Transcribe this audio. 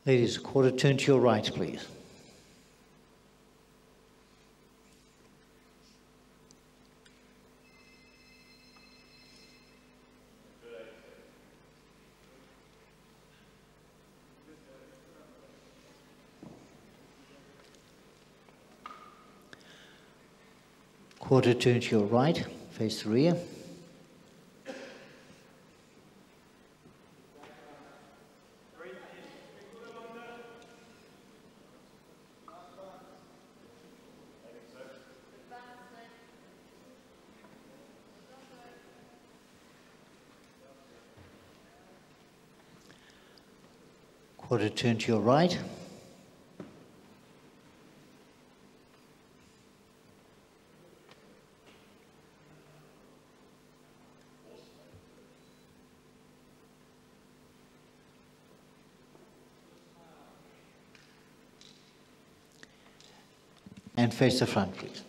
Ladies, quarter turn to your right, please. Quarter turn to your right, face the rear. Quarter turn to your right. And face the front, please.